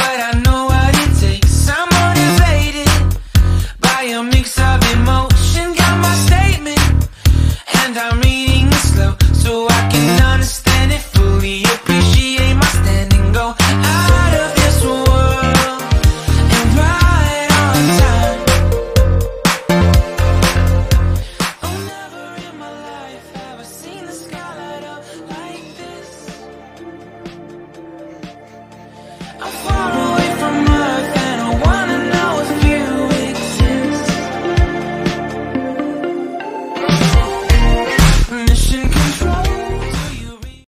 but I know what it takes. I'm motivated by a mix of emotion. Got my statement, and I'm reading it slow so I can